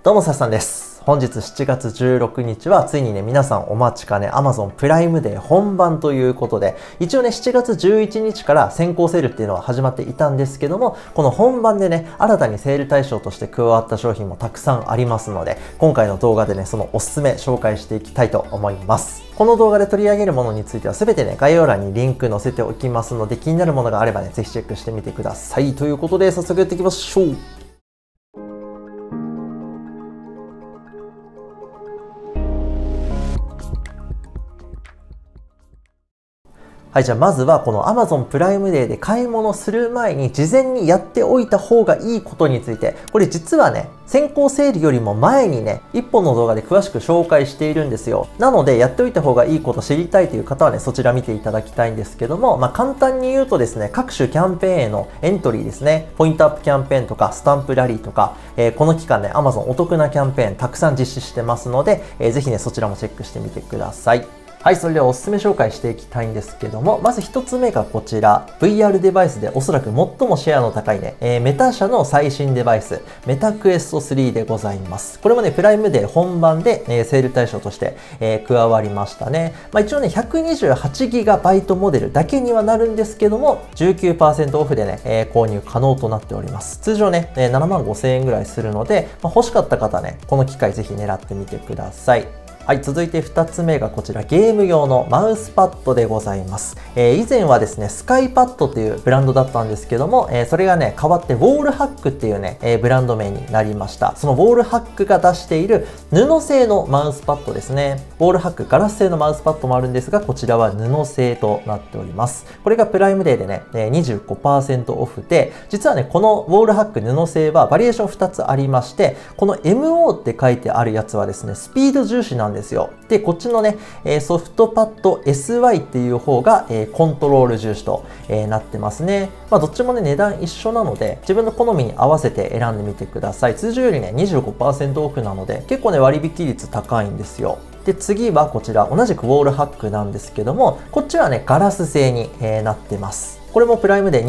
どうも、さしさんです。本日7月16日はついにね、皆さんお待ちかね Amazon プライムデー本番ということで、一応ね、7月11日から先行セールっていうのは始まっていたんですけども、この本番でね、新たにセール対象として加わった商品もたくさんありますので、今回の動画でね、そのおすすめ紹介していきたいと思います。この動画で取り上げるものについては全てね、概要欄にリンク載せておきますので、気になるものがあればね、ぜひチェックしてみてください。ということで、早速やっていきましょう。はい、じゃあまずはこの Amazon プライムデーで買い物する前に事前にやっておいた方がいいことについて、これ実はね、先行セールよりも前にね、1本の動画で詳しく紹介しているんですよ。なのでやっておいた方がいいこと知りたいという方はね、そちら見ていただきたいんですけども、簡単に言うとですね、各種キャンペーンへのエントリーですね、ポイントアップキャンペーンとかスタンプラリーとか、この期間ね、Amazon お得なキャンペーンたくさん実施してますので、ぜひね、そちらもチェックしてみてください。はい、それではおすすめ紹介していきたいんですけども、まず一つ目がこちら、VR デバイスでおそらく最もシェアの高いね、メタ社の最新デバイス、メタクエスト3でございます。これもね、プライムデー本番で、セール対象として、加わりましたね。一応ね、128GB モデルだけにはなるんですけども、19% オフでね、購入可能となっております。通常ね、75,000円ぐらいするので、欲しかった方ね、この機会ぜひ狙ってみてください。はい、続いて2つ目がこちらゲーム用のマウスパッドでございます。以前はですね、スカイパッドっていうブランドだったんですけども、それがね、変わってウォールハックっていうね、ブランド名になりました。そのウォールハックが出している布製のマウスパッドですね。ウォールハックガラス製のマウスパッドもあるんですが、こちらは布製となっております。これがプライムデーでね、25% オフで、実はね、このウォールハック布製はバリエーション2つありまして、この MO って書いてあるやつはですね、スピード重視なんですよ。で、こっちのね、ソフトパッド SY っていう方が、コントロール重視と、なってますね。どっちもね、値段一緒なので、自分の好みに合わせて選んでみてください。通常よりね、25% オフなので、結構ね、割引率高いんですよ。で、次はこちら、同じくウォールハックなんですけども、こっちはね、ガラス製に、なってます。これもプライムで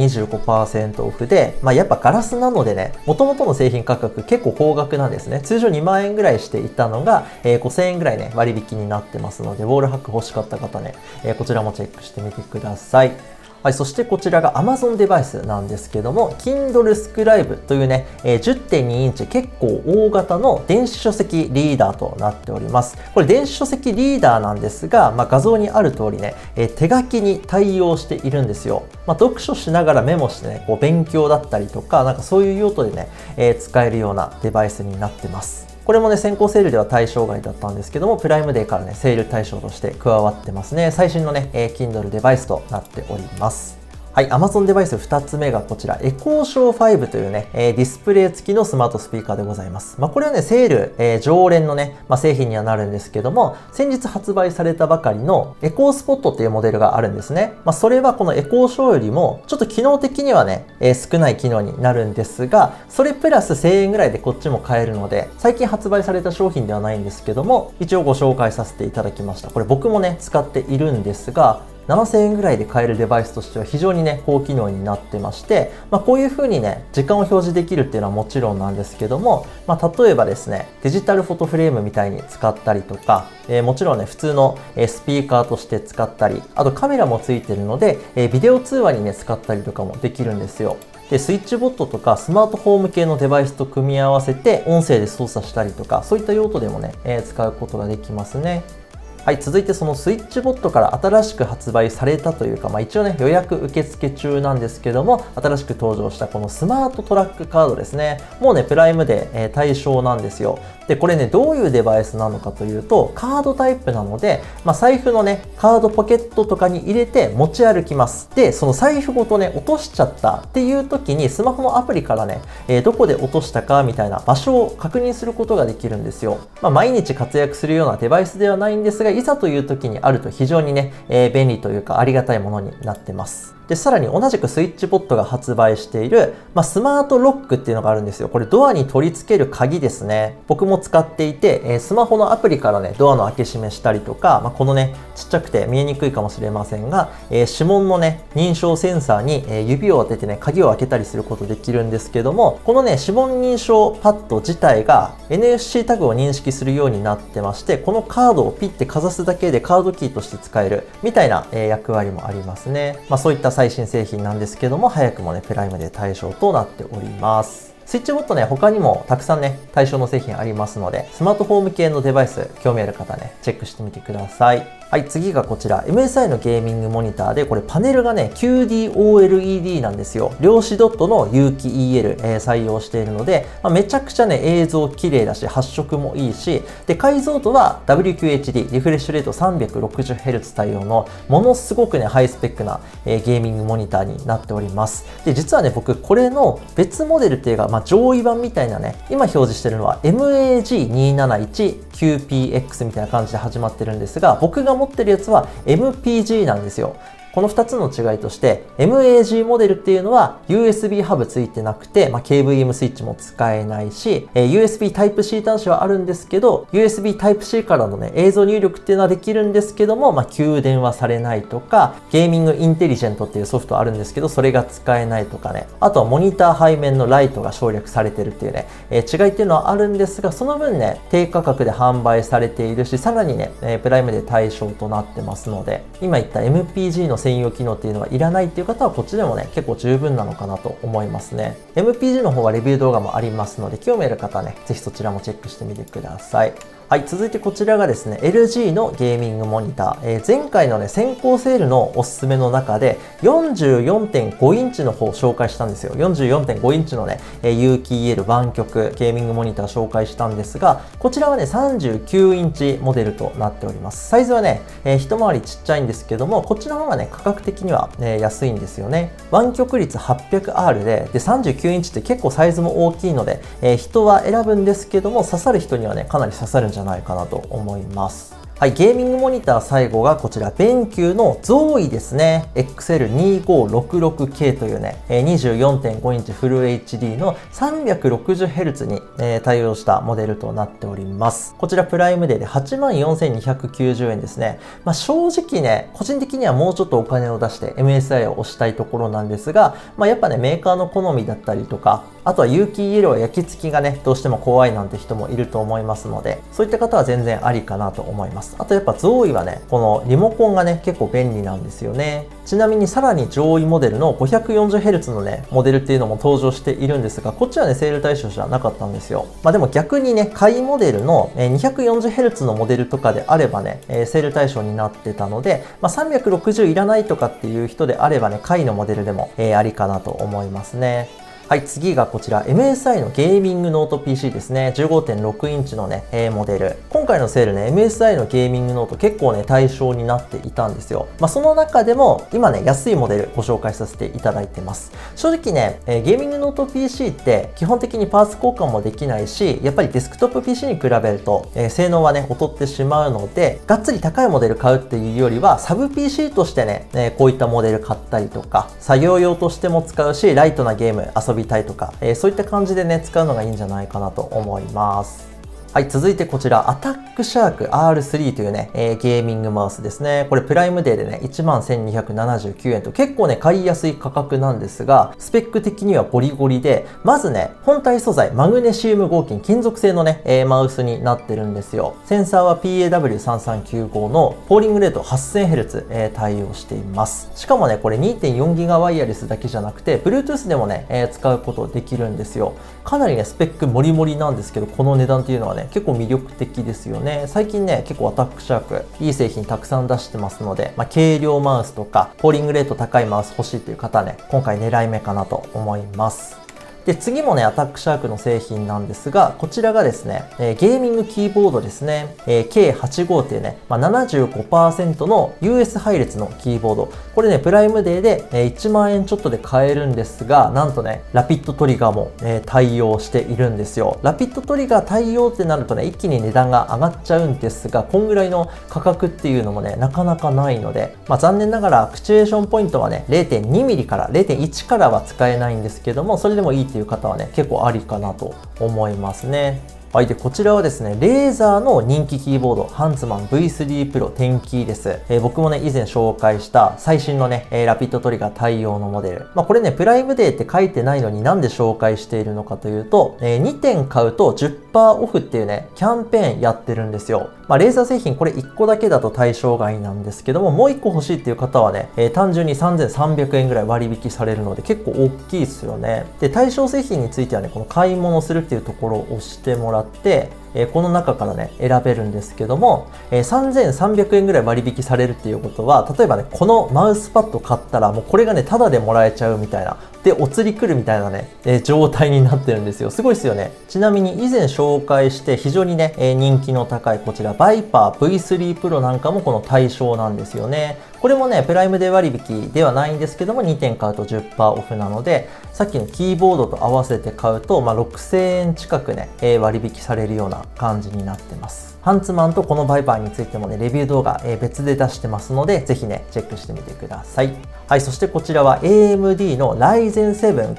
25% オフで、やっぱガラスなのでね、元々の製品価格結構高額なんですね。通常2万円ぐらいしていたのが、5,000円ぐらいね、割引になってますので、ウォールハック欲しかった方ね、こちらもチェックしてみてください。はい、そしてこちらが Amazon デバイスなんですけども、Kindle Scribe というね、10.2 インチ結構大型の電子書籍リーダーとなっております。これ電子書籍リーダーなんですが、画像にある通りね、手書きに対応しているんですよ。読書しながらメモしてね、こう勉強だったりとか、そういう用途でね、使えるようなデバイスになってます。これもね、先行セールでは対象外だったんですけども、プライムデーからね、セール対象として加わってますね。最新のね、Kindle デバイスとなっております。はい、Amazon デバイス2つ目がこちら、エコーショー5というね、ディスプレイ付きのスマートスピーカーでございます。これはね、セール、常連のね、製品にはなるんですけども、先日発売されたばかりのエコースポットっていうモデルがあるんですね。それはこのエコーショーよりも、ちょっと機能的にはね、少ない機能になるんですが、それプラス1000円ぐらいでこっちも買えるので、最近発売された商品ではないんですけども、一応ご紹介させていただきました。これ僕もね、使っているんですが、7,000円ぐらいで買えるデバイスとしては非常にね、高機能になってまして、こういう風にね、時間を表示できるっていうのはもちろんなんですけども、例えばですね、デジタルフォトフレームみたいに使ったりとか、もちろんね、普通のスピーカーとして使ったり、あとカメラもついてるので、ビデオ通話にね、使ったりとかもできるんですよ。で、スイッチボットとかスマートフォーム系のデバイスと組み合わせて音声で操作したりとか、そういった用途でもね、使うことができますね。はい、続いてそのスイッチボットから新しく発売されたというか、一応ね、予約受付中なんですけども、新しく登場したこのスマートトラックカードですね。もうね、プライムで、対象なんですよ。で、これね、どういうデバイスなのかというと、カードタイプなので、財布のね、カードポケットとかに入れて持ち歩きます。で、その財布ごとね、落としちゃったっていう時に、スマホのアプリからね、どこで落としたかみたいな場所を確認することができるんですよ。毎日活躍するようなデバイスではないんですが、いざという時にあると非常にね、便利というかありがたいものになってます。 で、さらに同じくスイッチボットが発売している、スマートロックっていうのがあるんですよ。これドアに取り付ける鍵ですね。僕も使っていて、スマホのアプリからね、ドアの開け閉めしたりとか、このね、ちっちゃくて見えにくいかもしれませんが、指紋のね、認証センサーに指を当ててね、鍵を開けたりすることできるんですけども、このね、指紋認証パッド自体が NFC タグを認識するようになってまして、このカードをピッてかざすだけでカードキーとして使えるみたいな役割もありますね。そういった最新製品なんですけども、早くもね、プライムで対象となっております。スイッチボットね、他にもたくさんね、対象の製品ありますので、スマートフォーム系のデバイス、興味ある方ね、チェックしてみてください。はい、次がこちら。MSI のゲーミングモニターで、これパネルがね、QD-OLED なんですよ。量子ドットの有機 EL、採用しているので、めちゃくちゃね、映像綺麗だし、発色もいいし、で、解像度は WQHD、リフレッシュレート 360Hz 対応の、ものすごくね、ハイスペックな、ゲーミングモニターになっております。で、実はね、僕、これの別モデルっていうか、上位版みたいなね、今表示してるのは MAG271QPX みたいな感じで始まってるんですが、僕が持ってるやつは MPG なんですよ。この2つの違いとして MAG モデルっていうのは USB ハブついてなくて、KVM スイッチも使えないし、USB Type-C 端子はあるんですけど USB Type-C からのね映像入力っていうのはできるんですけども、給電はされないとか、ゲーミングインテリジェントっていうソフトあるんですけどそれが使えないとかね、あとはモニター背面のライトが省略されてるっていうね、違いっていうのはあるんですが、その分ね低価格で販売されているし、さらにね、プライムで対象となってますので、今言った MPG の専用機能っていうのはいらないっていう方はこっちでもね結構十分なのかなと思いますね。MPG の方はレビュー動画もありますので、興味ある方はねぜひそちらもチェックしてみてください。はい、続いてこちらがですね、LG のゲーミングモニター。前回のね、先行セールのおすすめの中で、44.5 インチの方を紹介したんですよ。44.5 インチのね、有機 EL 湾曲ゲーミングモニター紹介したんですが、こちらはね、39インチモデルとなっております。サイズはね、一回りちっちゃいんですけども、こっちの方がね、価格的には、安いんですよね。湾曲率 800R で、39インチって結構サイズも大きいので、人は選ぶんですけども、刺さる人にはね、かなり刺さるんじゃないかなと思います。はい、ゲーミングモニター最後がこちら、BenQ のゾーイですね。XL2566K というね、24.5 インチフル HD の 360Hz に、対応したモデルとなっております。こちらプライムデーで 84,290 円ですね。正直ね、個人的にはもうちょっとお金を出して MSI を押したいところなんですが、やっぱね、メーカーの好みだったりとか、あとは有機 EL は焼き付きがね、どうしても怖いなんて人もいると思いますので、そういった方は全然ありかなと思います。あとやっぱゾーイはね、このリモコンがね、結構便利なんですよね。ちなみにさらに上位モデルの 540Hz のね、モデルっていうのも登場しているんですが、こっちはね、セール対象じゃなかったんですよ。でも逆にね、下位モデルの 240Hz のモデルとかであればね、セール対象になってたので、360いらないとかっていう人であればね、下位のモデルでもありかなと思いますね。はい、次がこちら MSI のゲーミングノート PC ですね。15.6 インチのね、モデル。今回のセールね、MSI のゲーミングノート結構ね、対象になっていたんですよ。その中でも、今ね、安いモデルご紹介させていただいてます。正直ね、ゲーミングノート PC って基本的にパーツ交換もできないし、やっぱりデスクトップ PC に比べると、性能はね、劣ってしまうので、がっつり高いモデル買うっていうよりは、サブ PC としてね、こういったモデル買ったりとか、作業用としても使うし、ライトなゲーム遊びたいとか、そういった感じでね、使うのがいいんじゃないかなと思います。はい、続いてこちら、アタックシャーク R3 というね、ゲーミングマウスですね。これプライムデーでね、11,279 円と結構ね、買いやすい価格なんですが、スペック的にはゴリゴリで、まずね、本体素材、マグネシウム合金、金属製のね、マウスになってるんですよ。センサーは PAW3395 のポーリングレート 8000Hz、対応しています。しかもね、これ 2.4GB ワイヤレスだけじゃなくて、Bluetooth でもね、使うことできるんですよ。かなりね、スペックモリモリなんですけど、この値段っていうのはね、結構魅力的ですよね。最近ね、結構アタックシャーク、いい製品たくさん出してますので、軽量マウスとか、ポーリングレート高いマウス欲しいという方はね、今回狙い目かなと思います。 で、次もね、アタックシャークの製品なんですが、こちらがですね、ゲーミングキーボードですね、K85 っていうね、75% の US 配列のキーボード。これね、プライムデーで1万円ちょっとで買えるんですが、なんとね、ラピッドトリガーも対応しているんですよ。ラピッドトリガー対応ってなるとね、一気に値段が上がっちゃうんですが、こんぐらいの価格っていうのもね、なかなかないので、残念ながらアクチュエーションポイントはね、0.2mm から 0.1 からは使えないんですけども、それでもいいっていう方はね、結構ありかなと思いますね。はい。で、こちらはですね、レーザーの人気キーボード、ハンツマン V3 Pro 10キーです。僕もね、以前紹介した最新のね、ラピッドトリガー対応のモデル。これね、プライムデーって書いてないのになんで紹介しているのかというと、2点買うと 10% オフっていうね、キャンペーンやってるんですよ。レーザー製品これ1個だけだと対象外なんですけども、もう1個欲しいっていう方はね、単純に3300円ぐらい割引されるので結構大きいですよね。で、対象製品についてはね、この買い物するっていうところを押してもらって、この中からね、選べるんですけども、3300円ぐらい割引されるっていうことは、例えばね、このマウスパッド買ったらもうこれがね、タダでもらえちゃうみたいな。で、お釣り来るみたいなね、状態になってるんですよ。すごいですよね。ちなみに以前紹介して非常にね、人気の高いこちら、バイパー V3 Pro なんかもこの対象なんですよね。これもね、プライムデー割引ではないんですけども、2点買うと 10% オフなので、さっきのキーボードと合わせて買うと、6000円近くね、割引されるような感じになってます。ハンツマンとこのバイパーについてもね、レビュー動画、別で出してますので、ぜひね、チェックしてみてください。はい、そしてこちらは AMD の Ryzen 7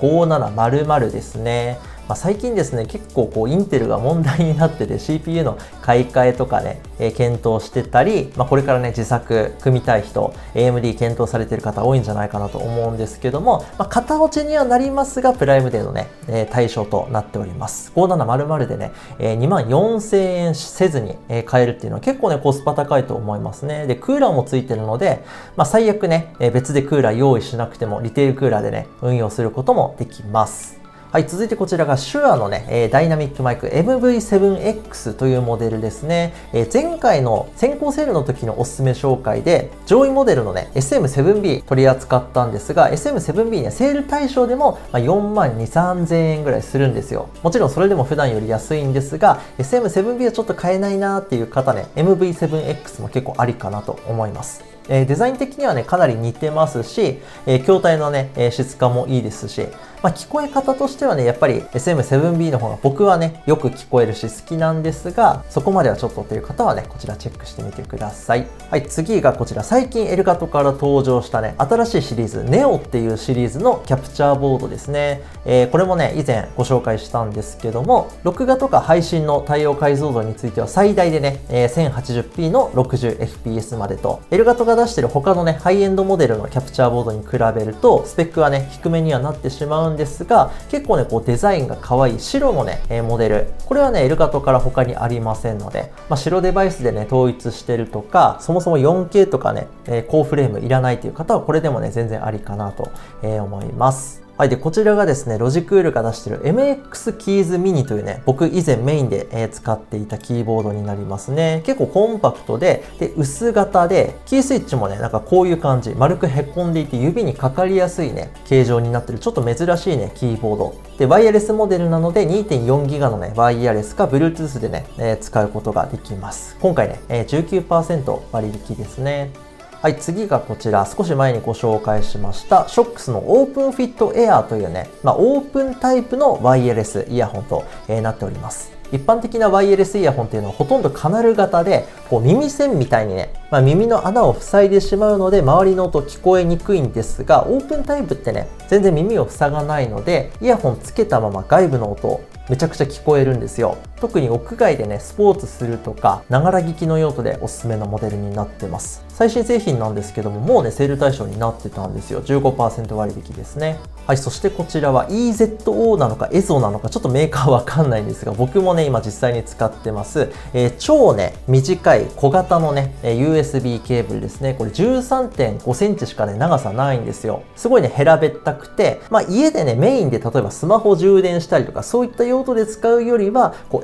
5700ですね。最近ですね、結構インテルが問題になってて CPU の買い替えとかね、検討してたり、これからね、自作組みたい人、AMD 検討されてる方多いんじゃないかなと思うんですけども、型落ちにはなりますが、プライムデーのね、対象となっております。5700でね、24000円せずに買えるっていうのは結構ね、コスパ高いと思いますね。で、クーラーもついてるので、最悪ね、別でクーラー用意しなくても、リテールクーラーでね、運用することもできます。はい、続いてこちらが手話のね、ダイナミックマイク MV7X というモデルですね。前回の先行セールの時のおすすめ紹介で、上位モデルのね、SM7B 取り扱ったんですが、SM7B ね、セール対象でも4万2、3000円ぐらいするんですよ。もちろんそれでも普段より安いんですが、SM7B はちょっと買えないなーっていう方ね、MV7X も結構ありかなと思います。デザイン的にはね、かなり似てますし、筐体のね、質感もいいですし、聞こえ方としてはね、やっぱり SM7B の方が僕はね、よく聞こえるし好きなんですが、そこまではちょっとという方はね、こちらチェックしてみてください。はい、次がこちら、最近エルガトから登場したね、新しいシリーズ、NEO っていうシリーズのキャプチャーボードですね。これもね、以前ご紹介したんですけども、録画とか配信の対応解像度については最大でね、1080p の 60fps までと、エルガトが出してる他のね、ハイエンドモデルのキャプチャーボードに比べると、スペックはね、低めにはなってしまうんですが、結構ね、デザインが可愛い白のね、モデル。これはね、エルガトから他にありませんので、白デバイスでね、統一してるとか、そもそも 4K とかね、高フレームいらないという方は、これでもね、全然ありかなと思います。はい。で、こちらがですね、ロジクールが出している MX キーズミニというね、僕以前メインで使っていたキーボードになりますね。結構コンパクトで、薄型で、キースイッチもね、なんかこういう感じ、丸くへこんでいて指にかかりやすいね、形状になってる、ちょっと珍しいね、キーボード。で、ワイヤレスモデルなので 2.4GB のね、ワイヤレスか Bluetooth でね、使うことができます。今回ね、19% 割引ですね。はい、次がこちら、少し前にご紹介しました、SHOX のオープンフィットエアーというね、オープンタイプのワイヤレスイヤホンとなっております。一般的なワイヤレスイヤホンっていうのはほとんどカナル型で、耳栓みたいにね、耳の穴を塞いでしまうので、周りの音聞こえにくいんですが、オープンタイプってね、全然耳を塞がないので、イヤホンつけたまま外部の音をめちゃくちゃ聞こえるんですよ。特に屋外でね、スポーツするとか、ながら聞きの用途でおすすめのモデルになってます。最新製品なんですけども、もうね、セール対象になってたんですよ。15% 割引ですね。はい、そしてこちらは EZO なのか EZO なのかちょっとメーカーわかんないんですが、僕もね、今実際に使ってます。超ね、短い小型のね、USB ケーブルですね。これ 13.5 センチしかね、長さないんですよ。すごいね、平べったくて、家でね、メインで例えばスマホ充電したりとか、そういった用途で使うよりは、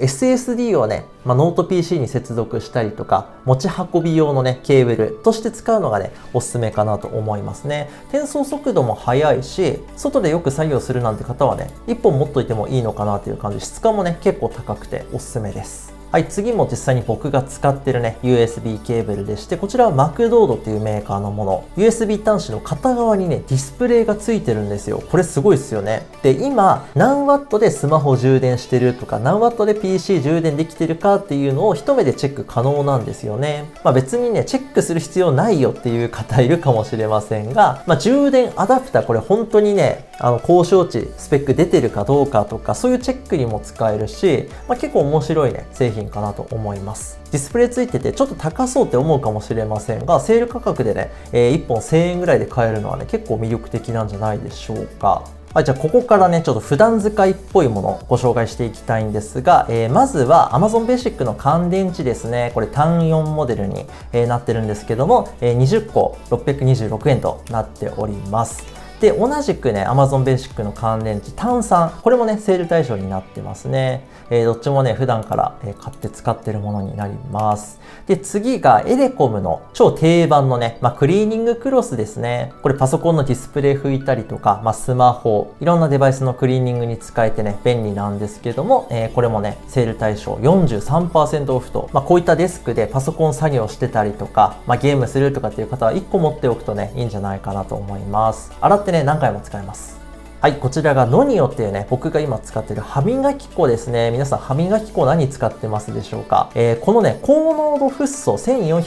SSD をね、ノート PC に接続したりとか、持ち運び用のね、ケーブルとして使うのがね、おすすめかなと思いますね。転送速度も速いし、外でよく作業するなんて方はね、1本持っといてもいいのかなという感じ。質感もね、結構高くておすすめです。はい、次も実際に僕が使ってるね、USB ケーブルでして、こちらはマクドードっていうメーカーのもの。USB 端子の片側にね、ディスプレイがついてるんですよ。これすごいですよね。で、今、何ワットでスマホ充電してるとか、何ワットで PC 充電できてるかっていうのを一目でチェック可能なんですよね。別にね、チェックする必要ないよっていう方いるかもしれませんが、充電アダプター、これ本当にね、高承知、スペック出てるかどうかとか、そういうチェックにも使えるし、結構面白いね、製品かなと思います。ディスプレイついててちょっと高そうって思うかもしれませんが、セール価格でね、1本1000円ぐらいで買えるのはね、結構魅力的なんじゃないでしょうか。はい、じゃあここからね、ちょっと普段使いっぽいものをご紹介していきたいんですが、まずは Amazon Basic の乾電池ですね。これ単4モデルに、なってるんですけども、20個626円となっております。で、同じくね、Amazon Basic の乾電池単3、これもね、セール対象になってますね。どっちもね、普段から買って使ってるものになります。で、次がエレコムの超定番のね、クリーニングクロスですね。これパソコンのディスプレイ拭いたりとか、スマホ、いろんなデバイスのクリーニングに使えてね、便利なんですけども、これもね、セール対象 43% オフと、こういったデスクでパソコン作業してたりとか、ゲームするとかっていう方は1個持っておくとね、いいんじゃないかなと思います。洗ってね、何回も使えます。はい、こちらがノニオっていうね、僕が今使っている歯磨き粉ですね。皆さん歯磨き粉何使ってますでしょうか。このね、高濃度フッ素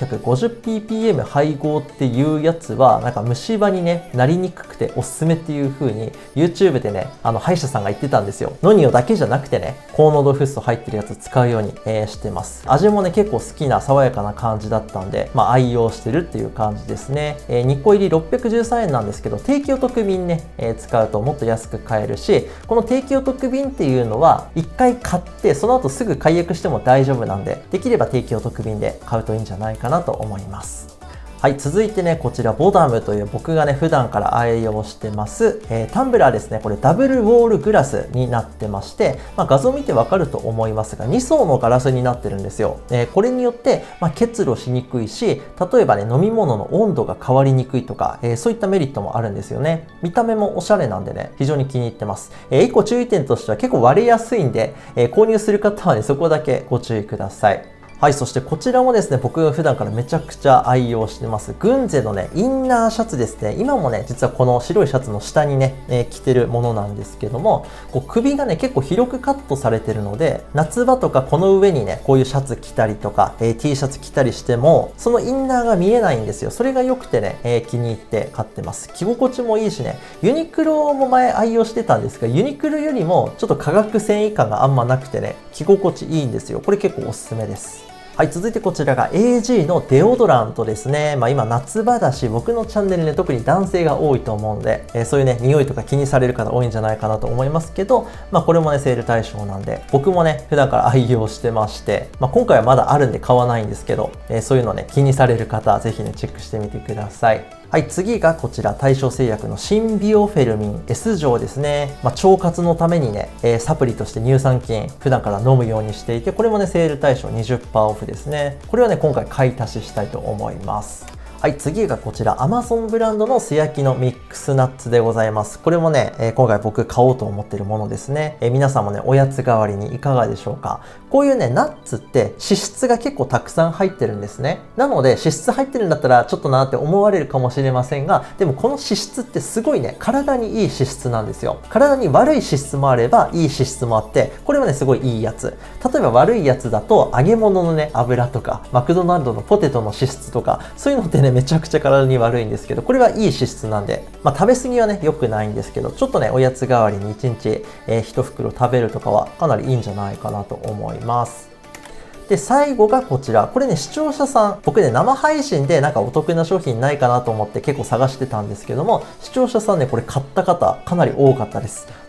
1450ppm 配合っていうやつは、なんか虫歯にね、なりにくくておすすめっていう風に YouTube でね、歯医者さんが言ってたんですよ。ノニオだけじゃなくてね、高濃度フッ素入ってるやつ使うように、してます。味もね、結構好きな爽やかな感じだったんで、愛用してるっていう感じですね。2個入り613円なんですけど、定期お得便ね、使うともっと安く買えるし、この定期お得便っていうのは1回買ってその後すぐ解約しても大丈夫なんで、できれば定期お得便で買うといいんじゃないかなと思います。はい、続いてね、こちらボダムという僕がね、普段から愛用してます、タンブラーですね。これダブルウォールグラスになってまして、画像見てわかると思いますが、2層のガラスになってるんですよ。これによって、結露しにくいし、例えばね、飲み物の温度が変わりにくいとか、そういったメリットもあるんですよね。見た目もおしゃれなんでね、非常に気に入ってます。1個注意点としては結構割れやすいんで、購入する方はね、そこだけご注意ください。はい、そしてこちらもですね、僕が普段からめちゃくちゃ愛用してます。グンゼのね、インナーシャツですね。今もね、実はこの白いシャツの下にね、着てるものなんですけども、こう首がね、結構広くカットされてるので、夏場とかこの上にね、こういうシャツ着たりとか、T シャツ着たりしても、そのインナーが見えないんですよ。それが良くてね、気に入って買ってます。着心地もいいしね、ユニクロも前愛用してたんですが、ユニクロよりもちょっと化学繊維感があんまなくてね、着心地いいんですよ。これ結構おすすめです。はい、続いてこちらが AG のデオドラントですね。今夏場だし、僕のチャンネルね、特に男性が多いと思うんで、そういうね、匂いとか気にされる方多いんじゃないかなと思いますけど、これもね、セール対象なんで、僕もね、普段から愛用してまして、今回はまだあるんで買わないんですけど、そういうのね、気にされる方、ぜひね、チェックしてみてください。はい、次がこちら、大正製薬のシンビオフェルミン S 錠ですね。腸活のためにね、サプリとして乳酸菌、普段から飲むようにしていて、これもね、セール対象 20% オフですね。これはね、今回買い足ししたいと思います。はい、次がこちら Amazon ブランドの素焼きのミックスナッツでございます。これもね、今回僕買おうと思っているものですね。皆さんもね、おやつ代わりにいかがでしょうか。こういうね、ナッツって脂質が結構たくさん入ってるんですね。なので、脂質入ってるんだったらちょっとなって思われるかもしれませんが、でもこの脂質ってすごいね、体にいい脂質なんですよ。体に悪い脂質もあれば、いい脂質もあって、これはね、すごいいいやつ。例えば悪いやつだと、揚げ物のね、油とか、マクドナルドのポテトの脂質とか、そういうのってね、めちゃくちゃ体に悪いんですけど、これはいい脂質なんで、食べ過ぎはね、良くないんですけど、ちょっとね、おやつ代わりに1日、1袋食べるとかはかなりいいんじゃないかなと思います。で、最後がこちら。これね、視聴者さん、僕ね、生配信でなんかお得な商品ないかなと思って結構探してたんですけども、視聴者さんね、これ買った方、かなり多かったです。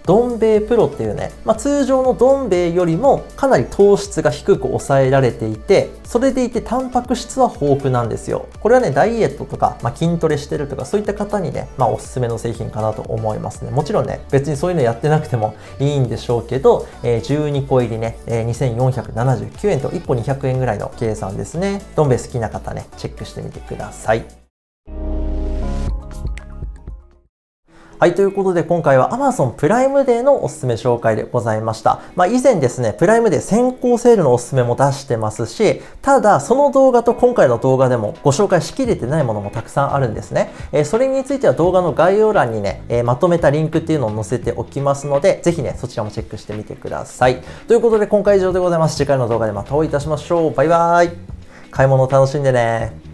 どん兵衛プロっていうね、通常のどん兵衛よりもかなり糖質が低く抑えられていて、それでいてタンパク質は豊富なんですよ。これはね、ダイエットとか、筋トレしてるとか、そういった方にね、おすすめの製品かなと思いますね。もちろんね、別にそういうのやってなくてもいいんでしょうけど、12個入りね、2479円と1個200円ぐらいの計算ですね。どん兵衛好きな方ね、チェックしてみてください。はい、ということで今回は Amazon プライムデーのおすすめ紹介でございました。以前ですね、プライムデー先行セールのおすすめも出してますし、ただその動画と今回の動画でもご紹介しきれてないものもたくさんあるんですね。それについては動画の概要欄にね、まとめたリンクっていうのを載せておきますので、ぜひね、そちらもチェックしてみてください。ということで今回以上でございます。次回の動画でまたお会いいたしましょう。バイバーイ。買い物楽しんでね。